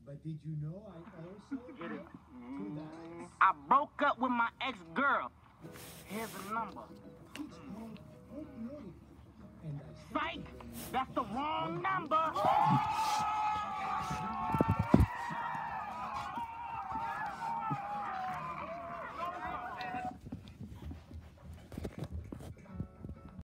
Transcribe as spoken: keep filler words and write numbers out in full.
But did you know I also Get it? have two dials? I broke up with my ex-girl. Here's the number. It's called Hope Lady. And I Psych! That's the wrong number!